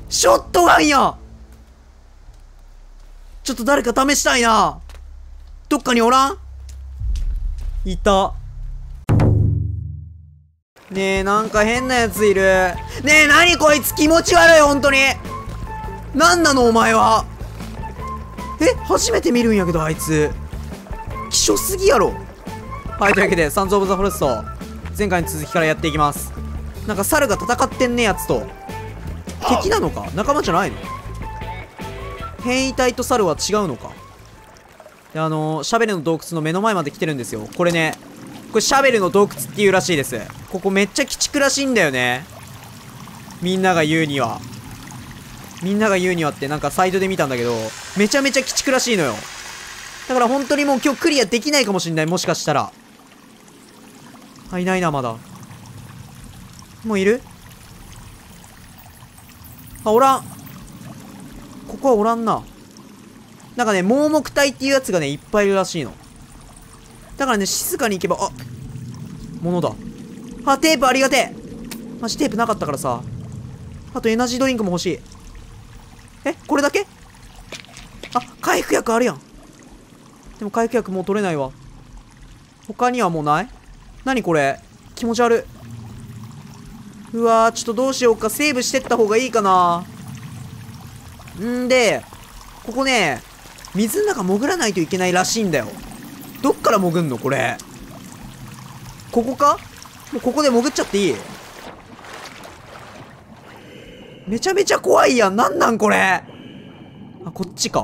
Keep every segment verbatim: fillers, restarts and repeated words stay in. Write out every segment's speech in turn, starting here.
ショットガンや。ちょっと誰か試したいな。どっかにおらん？いた。ねえ、なんか変なやついる。ねえ、なにこいつ気持ち悪い、ほんとに。なんなのお前は。え、初めて見るんやけど、あいつ。希少すぎやろ。はい、というわけで、サンズ・オブ・ザ・フォレスト、前回の続きからやっていきます。なんか猿が戦ってんねやつと。敵なのか仲間じゃないの？変異体と猿は違うのか。で、あのー、シャベルの洞窟の目の前まで来てるんですよ。これね、これシャベルの洞窟っていうらしいです。ここめっちゃ鬼畜らしいんだよね。みんなが言うには。みんなが言うにはってなんかサイトで見たんだけど、めちゃめちゃ鬼畜らしいのよ。だから本当にもう今日クリアできないかもしんない。もしかしたら。あ、いないな、まだ。もういる？あ、おらん。ここはおらんな。なんかね、盲目体っていうやつがね、いっぱいいるらしいの。だからね、静かに行けば、あ、物だ。あ、テープありがてえ。マジテープなかったからさ。あとエナジードリンクも欲しい。え、これだけ？あ、回復薬あるやん。でも回復薬もう取れないわ。他にはもうない？何これ？気持ち悪い。うわー、ちょっとどうしようか。セーブしてった方がいいかな。んで、ここね、水の中潜らないといけないらしいんだよ。どっから潜んのこれ。ここか？もうここで潜っちゃっていい？めちゃめちゃ怖いやん。なんなんこれ。あ、こっちか。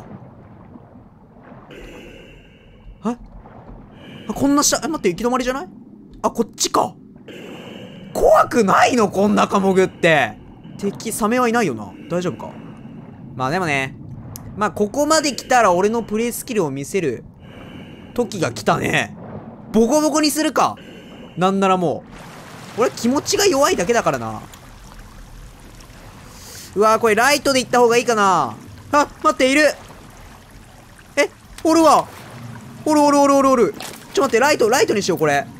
え？あ、こんな下、え、待って、行き止まりじゃない？あ、こっちか。怖くないのこん中潜って。敵、サメはいないよな。大丈夫か。まあでもね。まあここまで来たら俺のプレイスキルを見せる時が来たね。ボコボコにするか。なんならもう。俺気持ちが弱いだけだからな。うわー、これライトで行った方がいいかな。あ、待って、いる。え、おるわ。おるおるおるおるおる。ちょ待って、ライト、ライトにしよう、これ。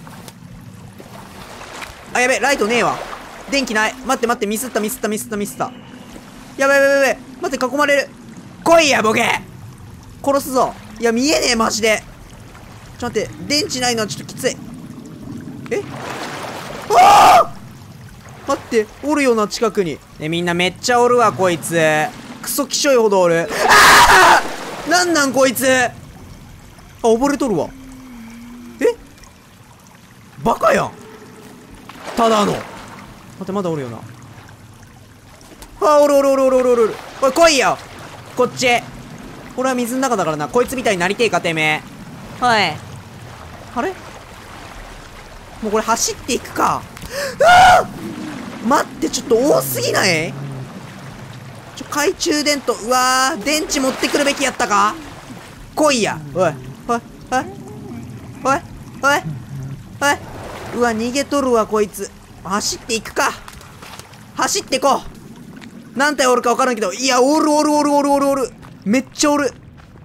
あ、やべ、ライトねえわ。電気ない。待って待って、ミスったミスったミスったミスった。やべやべやべやべ。待って、囲まれる。来いや、ボケ。殺すぞ。いや、見えねえ、マジで。ちょっと待って、電池ないのはちょっときつい。え？ああ！待って、おるよな、近くに。ね、みんなめっちゃおるわ、こいつ。クソきしょいほどおる。ああ！なんなん、こいつ。あ、溺れとるわ。え？バカやん。ただの。待って、まだおるよな。あ、おるおるおるおるおるおる。おい、来いよ。こっち。俺は水の中だからな。こいつみたいになりてえか、てめえ。はい。あれ？もうこれ走っていくか。ああ！待って、ちょっと多すぎない？ちょ、懐中電灯。うわー、電池持ってくるべきやったか？来いや。おい、おい、おい、おい、おい、おい。うわ、逃げとるわ、こいつ。走っていくか。走ってこう。何体おるか分からんけど、いや、おるおるおるおるおるおる。めっちゃおる。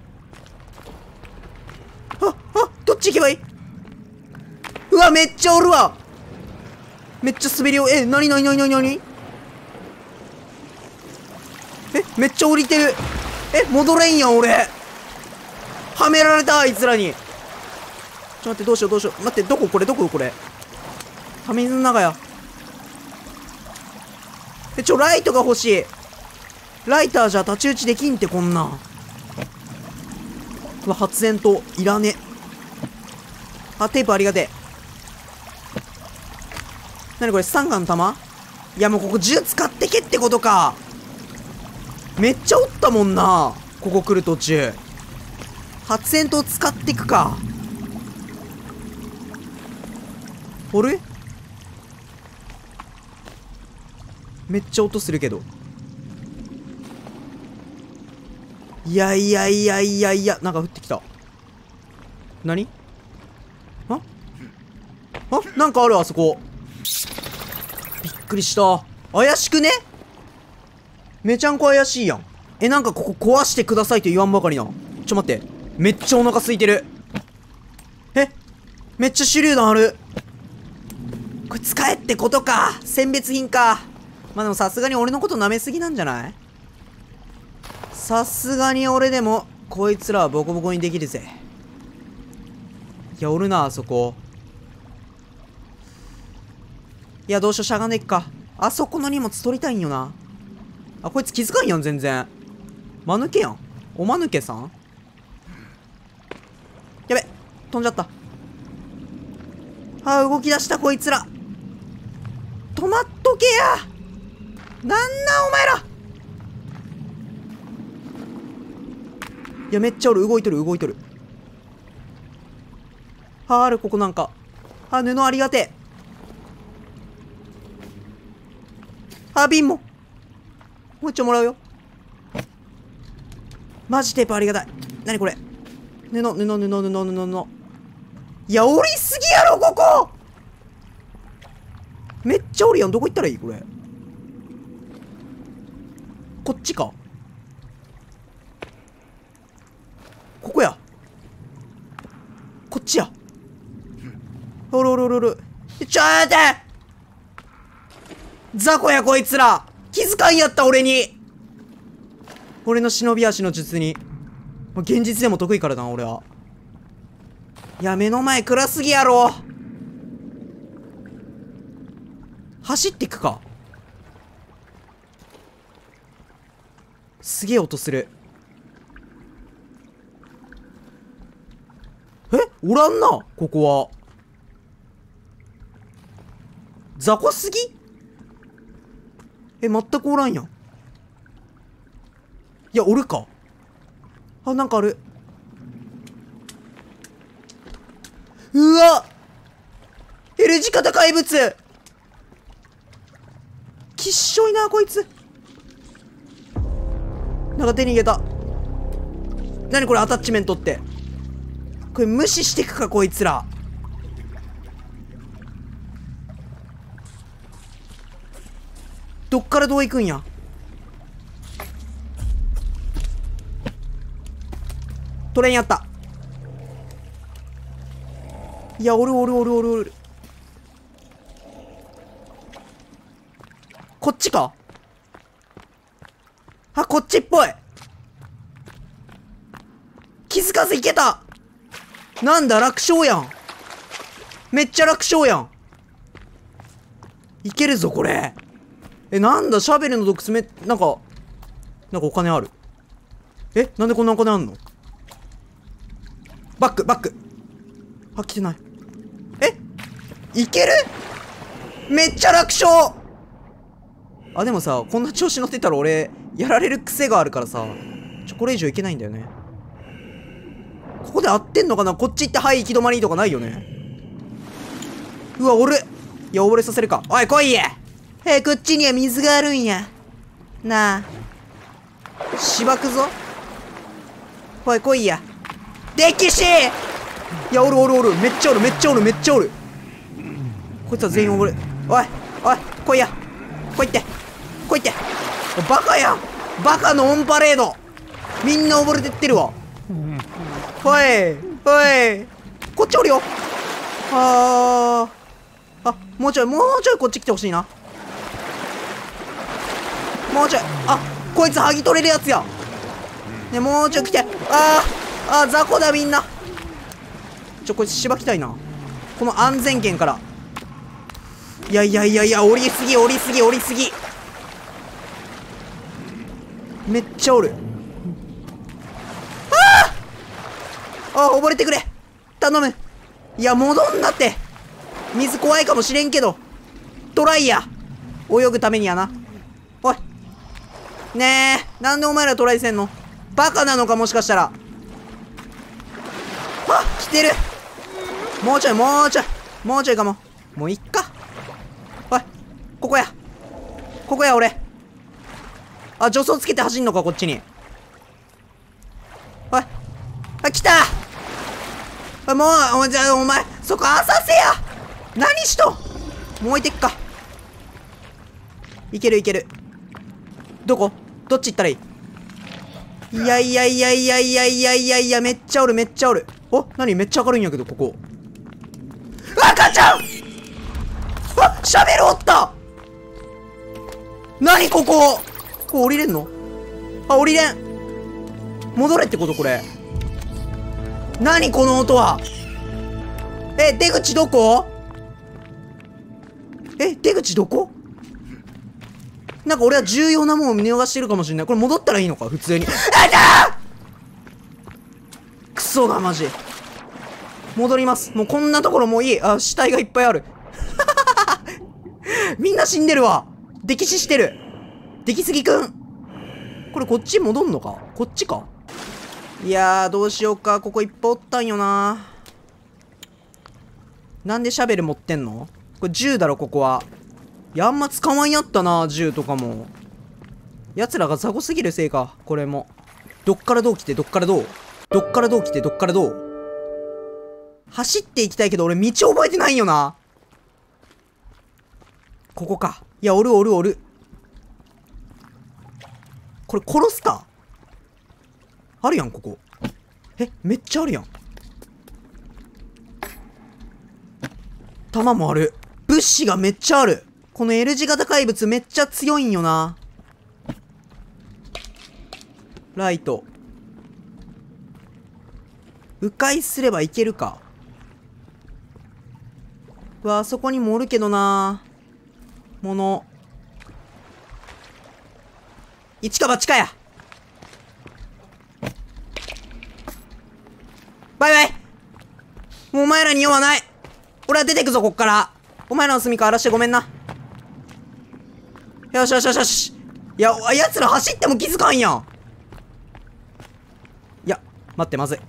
あ、あ、どっち行けばいい？うわ、めっちゃおるわ。めっちゃ滑りを、え、なになになになになに？え、めっちゃ降りてる。え、戻れんやん、俺。はめられた、あいつらに。ちょっと待って、どうしようどうしよう。待って、どここれ、どここれ。あ、水の中や。え、ちょ、ライトが欲しい。ライターじゃ太刀打ちできんって、こんなん。うわ、発煙筒、いらね。あ、テープありがてえ。なにこれ、スタンガンの弾？いや、もうここ銃使ってけってことか。めっちゃおったもんな。ここ来る途中。発煙筒使ってくか。あれ？めっちゃ音するけど。いやいやいやいやいや、なんか降ってきた。何？あ？あ？なんかある、あそこ。びっくりした。怪しくね？めちゃんこ怪しいやん。え、なんかここ壊してくださいと言わんばかりな。ちょ待って。めっちゃお腹空いてる。え？めっちゃ手榴弾ある。これ使えってことか。選別品か。 まあでもさすがに俺のこと舐めすぎなんじゃない？さすがに俺でもこいつらはボコボコにできるぜ。いやおるなあそこ。いやどうしよう、しゃがんでいっか。あそこの荷物取りたいんよな。あこいつ気づかんやん全然。間抜けやん。おまぬけさん。やべ飛んじゃった。あ動き出したこいつら。止まっとけや。なんなんお前ら。いやめっちゃおる。動いとる動いとる。ああるここなんか。あ布ありがてえ。あ瓶ももう一丁もらうよ。マジテープありがたい。なにこれ。布布布布布布。いやおりすぎやろここ。めっちゃおるやん。どこ行ったらいいこれ。こっちか。ここや。こっちや。おるおるおるおる。ちょっと待って。雑魚やこいつら。気づかんやった俺に。俺の忍び足の術に。現実でも得意からな俺は。いや目の前暗すぎやろ。走っていくか。すげえ音する。えおらんなここは。雑魚すぎ。え全くおらんやん。いやおるか。あなんかある。うわ L 字型怪物。きっしょいなこいつ。なんか手に入れた。なにこれアタッチメントって。これ無視してくかこいつら。どっからどう行くんや。取れんやった。いやおるおるおるおるおる。こっちか。あこっちっぽい。気づかずいけた。なんだ楽勝やん。めっちゃ楽勝やん。いけるぞこれ。えなんだシャベルの毒爪。なんかなんかお金ある。えなんでこんなお金あんの。バックバック。あ来てない。えいける。めっちゃ楽勝。あでもさこんな調子乗ってたら俺やられる癖があるからさちょこれ以上いけないんだよね。ここで合ってんのかな。こっち行ってはい行き止まりとかないよね。うわ俺いや溺れさせるか。おい来いや。えこっちには水があるんやなあ。しばくぞ。おい来いや。敵士。いやおるおるおる。めっちゃおるめっちゃおるめっちゃおる。こいつは全員溺れ。おいおい来いや。来いって来いって。バカやん。バカのオンパレード。みんな溺れてってるわ。おいおいこっちおるよ。あーあもうちょいもうちょいこっち来てほしいな。もうちょい。あこいつ剥ぎ取れるやつやね。もうちょい来て。あーあー雑魚だみんな。ちょこいつしばきたいなこの安全圏から。いやいやいやいや降りすぎ降りすぎ降りすぎ。めっちゃおる。ああ溺れてくれ頼む。いや戻んなって。水怖いかもしれんけどトライや。泳ぐためにやな。おいねえなんでお前らトライせんの。バカなのかもしかしたら。あ来てる。もうちょいもうちょいもうちょいかも。もういっか。おいここやここや俺。あ助走つけて走んのかこっちに。おいあ来た。あもうおじゃあお前そこ浅瀬や。何しとん。もう置いてっか。いけるいける。どこどっち行ったらいい。いやいやいやいやいやいやいやいやめっちゃおるめっちゃおる。お何めっちゃ明るいんやけどここ。赤ちゃん。あシャベルおった。 何ここ。これ降りれんの？あ、降りれん。戻れってことこれ。何この音は。え、出口どこ？え、出口どこ？なんか俺は重要なものを見逃してるかもしれない。これ戻ったらいいのか普通に。あたー！クソがマジ。戻ります。もうこんなところもういい。あ、死体がいっぱいある。みんな死んでるわ。溺死してる。出来すぎくん。これこっち戻んのか？こっちか？いやー、どうしようか。ここいっぱいおったんよな。なんでシャベル持ってんの？これ銃だろ、ここは。いや、あんま使わんやったな、銃とかも。奴らが雑魚すぎるせいか、これも。どっからどう来て、どっからどう？どっからどう来て、どっからどう？走っていきたいけど、俺道覚えてないよな。ここか。いや、おるおるおる。これ殺すか？あるやん、ここ。え、めっちゃあるやん。弾もある。物資がめっちゃある。この L 字型怪物めっちゃ強いんよな。ライト。迂回すればいけるか。うわ、あそこにもおるけどな。もの。一か八かや。バイバイ。もうお前らに用はない。俺は出てくぞ、こっから。お前らの住みか荒らしてごめんな。よしよしよしよし。いや、奴ら走っても気づかんやん。いや、待って、まずい。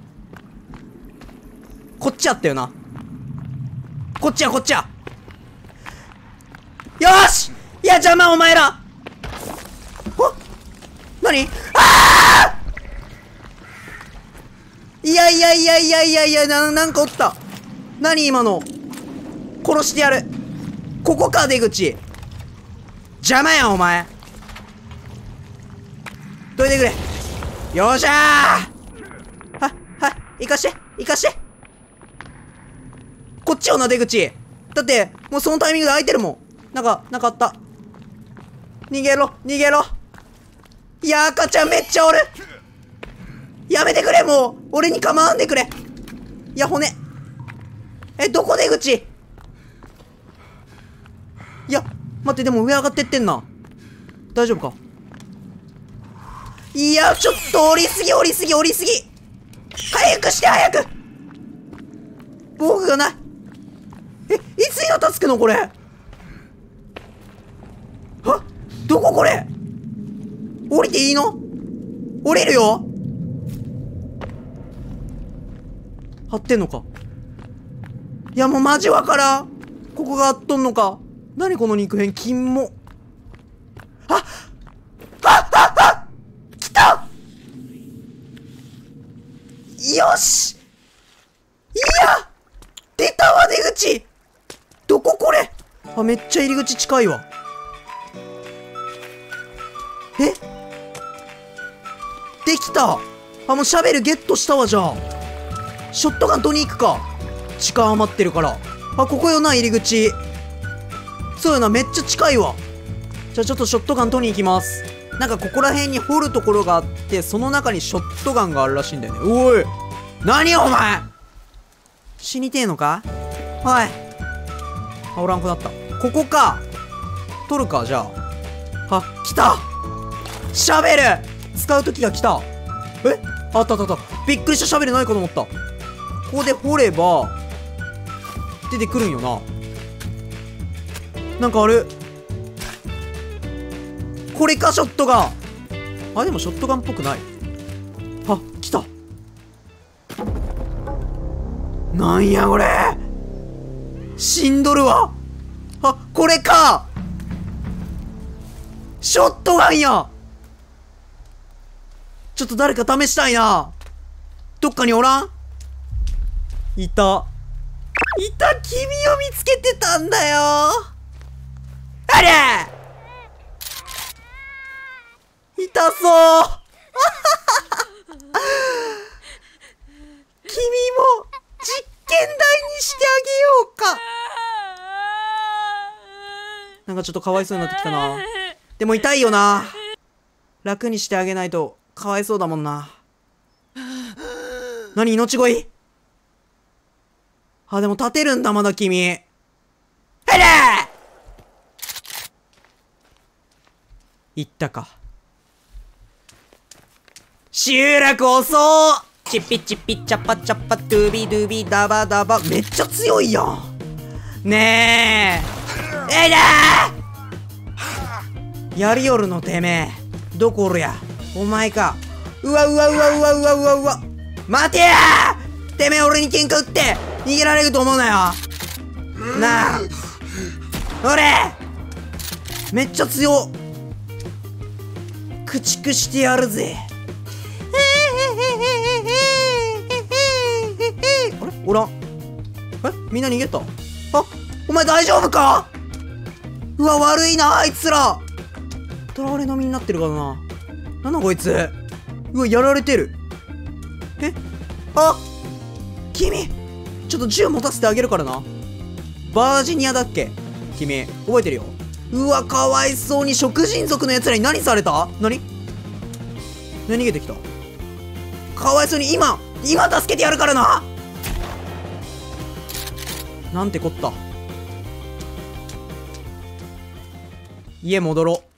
こっちやったよな。こっちや、こっちや。よーし。いや、邪魔、お前ら。お、何？あー！いやいやいやいやいやいや、な、なんかおった。何今の。殺してやる。ここか、出口。邪魔やん、お前。どいてくれ。よっしゃー。は、は、行かして、行かして。こっちよな、出口。だって、もうそのタイミングで開いてるもん。なんか、なんかあった。逃げろ、逃げろ。いや、赤ちゃんめっちゃおる。やめてくれ、もう。俺に構わんでくれ。いや、骨。え、どこ出口？いや、待って、でも上上がってってんな。大丈夫か？いや、ちょっと降りすぎ、降りすぎ、降りすぎ。早くして、早く。防具がない。え、いつになったつくのこれ。は？どここれ？降りていいの？降りるよ。張ってんのか？いや、もうマジわからん。ここがあっとんのか。何この肉片、金も。あっあっあっあっ来た！よし！いや！出たわ、出口！どここれ？あ、めっちゃ入り口近いわ。え？できた！あ、もうシャベルゲットしたわ、じゃあ。ショットガン取りに行くか。時間余ってるから。あ、ここよな、入り口。そうよな、めっちゃ近いわ。じゃあちょっとショットガン取りに行きます。なんかここら辺に掘るところがあって、その中にショットガンがあるらしいんだよね。おい！何お前！死にてえのか？おい。あ、おらんくなった。ここか。取るか、じゃあ。あ、来た！シャベル！使う時が来た。え？あったあったあった。びっくりした、シャベルないかと思った。ここで掘れば、出てくるんよな。なんかある。これか、ショットガン。あ、でもショットガンっぽくない。あ、来た。なんやこれ。死んどるわ。あ、これか。ショットガンや。ちょっと誰か試したいな。どっかにおらん？いた。いた、君を見つけてたんだよ。ありゃ！痛そう。君も実験台にしてあげようか。なんかちょっとかわいそうになってきたな。 でも痛いよな。楽にしてあげないとかわいそうだもんな。何、命乞い？あ、でも立てるんだまだ君。へれー！行ったか。集落遅ー！チッピチッピチャパチャパドゥビドゥビダバダバ。めっちゃ強いやん。ねえ。えいだー！やりよるのてめえ。どこおるや。お前か。うわうわうわうわうわうわうわ。待てやー！てめえ俺に喧嘩打って逃げられると思うなよ。なあ。俺めっちゃ強っ。駆逐してやるぜ。あれおらん。えみんな逃げた。あ、お前大丈夫か？うわ、悪いな、あいつら。囚われの身になってるからな。なんだこいつ。うわ、やられてる。えあ、君ちょっと銃持たせてあげるからな。バージニアだっけ君。覚えてるよ。うわ、かわいそうに食人族の奴らに何された？何？何逃げてきた？かわいそうに今今助けてやるからな。なんてこった。家戻ろう。